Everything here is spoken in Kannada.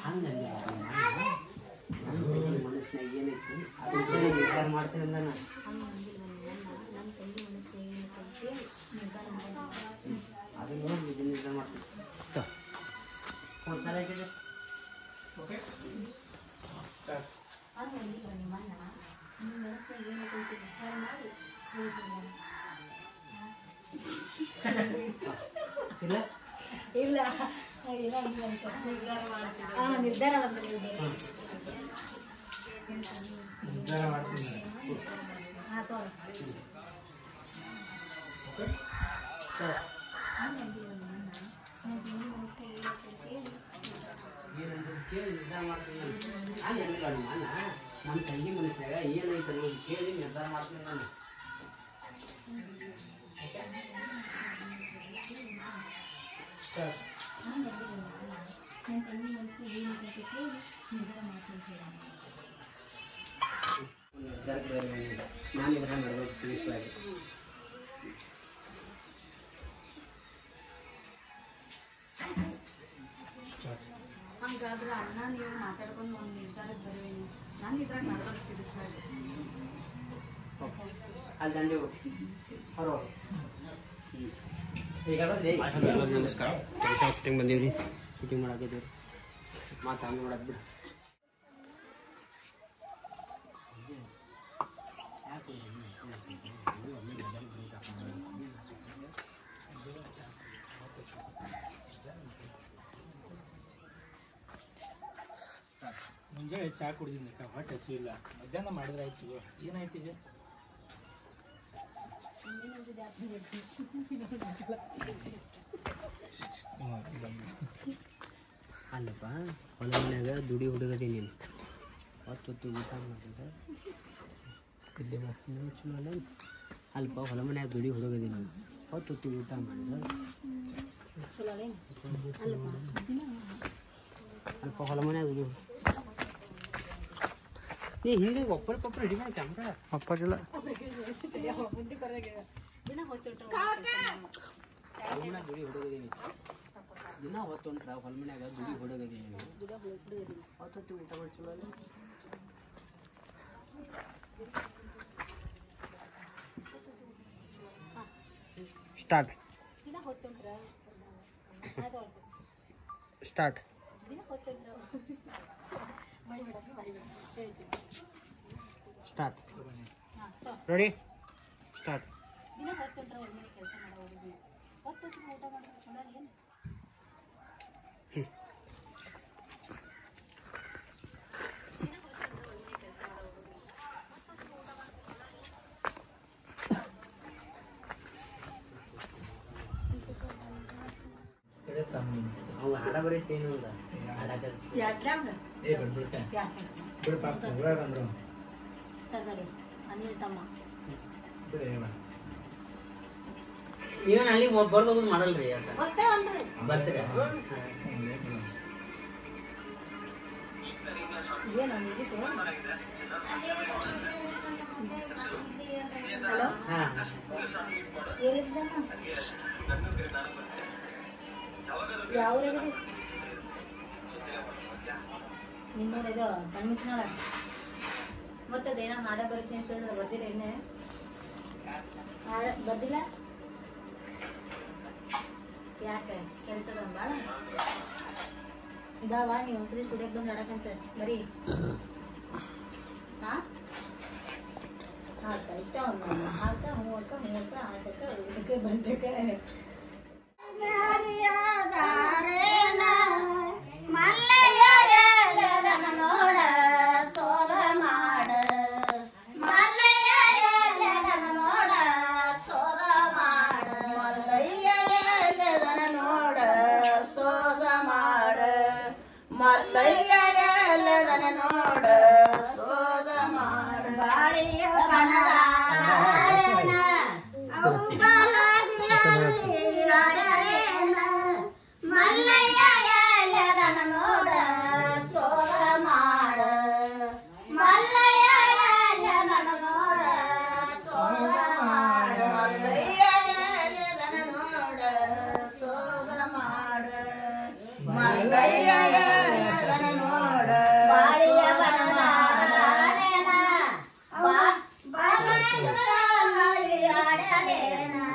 ಹಂಗಂದ ಮನಸ್ಸಿನಾಗ ಏನೈತಿ ಅದು ನಿರ್ಧಾರ ಮಾಡ್ತೀನಿ ಅಂದ ನಾನು ಅದು ನೋಡಿ ಇದು ನಿರ್ಧಾರ ಮಾಡ್ತೀನಿ ಒಂದ್ಸಲ ಆಗಿದೆ ಓಕೆ ಇಲ್ಲ ಇಲ್ಲ ನಿರ್ಧಾರ ಮಾಡ್ತೀನಿ ಕೇಳಿ ನಿರ್ಧಾರ ಮಾಡ್ತೀನಿ ನಾನು ಎಂದಿಲ್ಲ ನಾನು ನಮ್ಮ ತಂಗಿ ಮನಸ್ಸಿನಾಗ ಏನೈತೆ ಅನ್ನೋದು ಕೇಳಿ ನಿರ್ಧಾರ ಮಾಡ್ತೀನಿ ನಾನು ನಿರ್ಧಾರಕ್ಕೆ ನಾನು ಇದರ ಮಾಡಬೇಕು ತಿಳಿಸುವಾಗಿ ಹಂಗಾದ್ರೆ ಅಣ್ಣ ನೀವು ಮಾತಾಡ್ಕೊಂಡು ಒಂದು ನಿರ್ಧಾರಕ್ಕೆ ಬರುವೇನು ನಾನು ಇದ್ರಾಗ ಮಾಡ್ಬೇಕು ತಿಳಿಸ್ಬೇಕು ಅಲ್ಲಿ ದಂಡಿ ಹೊರ ಈಗ ನಮಸ್ಕಾರ ಕೆಲಸ ಶೂಟಿಂಗ್ ಬಂದೀವಿ ಶೂಟಿಂಗ್ ಮಾಡಾಕಿದ್ದೀವಿ ಮಾತು ಹಂಗೆ ಮಾಡೋದು ಬಿಡು ಮುಂಜಾನೆ ಚಾ ಕುಡಿದಿನಿ ಹೊಟ್ಟೆ ಹಸು ಇಲ್ಲ ಮಧ್ಯಾಹ್ನ ಮಾಡಿದ್ರೆ ಆಯ್ತು ಏನಾಯ್ತು ಈಗ ಅಲ್ಲಪ್ಪ ಹೊಲ ಮನ್ಯಾಗ ದುಡಿ ಹುಡುಗದಿ ನೀನು ಹೊತ್ತು ಊಟ ಮಾಡಿದ ಇಲ್ಲಿ ಚಲೋ ಅಲ್ಲ ಅಲ್ಪ ಹೊಲ ಮನ್ಯಾಗ ದುಡಿ ಹುಡುಗದಿ ನೀನು ಹೊತ್ತು ಊಟ ಮಾಡಿದ ಅಲ್ಪ ಹೊಲ ಮನ್ಯಾಗ ದುಡಿ ನೀ ಹಿಂಗೆ ಒಬ್ಬರೊಬ್ಬರು ಹಿಡಿ ಮಾಡಿ ಕ್ಯಾಮ್ರಾ ಅಪ್ಪಾರಿಲ್ಲ ಹೊಲಮನ್ಯಾಗ ದುಡಿ ಹುಡುಗದೀನಿ ದಿನ ಹೊತ್ತೊಂಟ್ರ ಹೊಲಮನ್ಯಾಗ ದುಡಿ ಹುಡುಗದೀನಿ ಹೊತ್ತೊತ್ತಿ ಊಟ ಮಾಡಿ ಚಲೋ ಅಲ್ಲ start start start ready start ದಿನ ಹೊತ್ತೊಂಟ್ರ ಹೊರಗಡೆ ಕೆಲಸ ಮಾಡೋ ಹುಡುಗಿ ಹೊತ್ತೊತ್ತು ಊಟ ಮಾಡೋದು ಚಲೋ ಏನು ಅವು ಹಾಡ ಬರೀತೇನು ಇಲ್ಲ ಹಾಡಾಕ ಅನಿಲ್ ತಮ್ಮ ನೀವೇನು ಅಲ್ಲಿ ಬರ್ದೋದು ಮಾಡಲ್ರಿ ಬರ್ತೀರ ಏನು ಹಲೋ ಹಾಂ ಯಾವ ನಿಮ್ಮೂರದು ಕಣ್ಮಿಚ್ನಾಳ ಮತ್ತದೇನೋ ಹಾಡ ಬರುತ್ತೆ ಅಂತ ಹೇಳಿದ್ರೆ ಬರ್ದಿಲ್ಲ ಇನ್ನೇ ಹಾಡ ಬರ್ದಿಲ್ಲ ಯಾಕೆ ಕೆಲಸದ ಭಾಳ ಇದಾವ ನೀವು ಒಂದ್ಸರಿ ಸ್ಟುಡಿಯೋಗೆ ಬಂದು ಆಡಕಂತ ಬರೀ ಹಾಂ ಆಯ್ತಾ ಇಷ್ಟ ಒಂದು ಹಾಕ ಮೂವಕ್ಕ ಆತಕ್ಕ ಊಟಕ್ಕೆ ಬಂತಕ್ಕೆ ನೋಡ ಸೋಲ ಮಾಡ ಮಲ್ಲಯ್ಯ ನೋಡ ಸೋಲ ಮಾಡ ಮಲ್ಲಯ್ಯ ನೋಡ ಸೋದ ಮಾಡ ಮಲ್ಲಯ್ಯ ನೋಡ ಸೋದ ಮಾಡ ಬಾಳಿಯ ಬನರಾಯಣ ಮಲ್ಲಯ್ಯ ನೋಡ ಸೋಲ ಮಾಡ ಮಲ್ಲಯ್ಯ ನೋಡ ಸೋಲ ಮಾಡ ಮಲ್ಲಯ್ಯ ನೋಡ ಸೋಲ ಮಾಡ ಮಲ್ಲಯ್ಯ ಆಡಲೇನ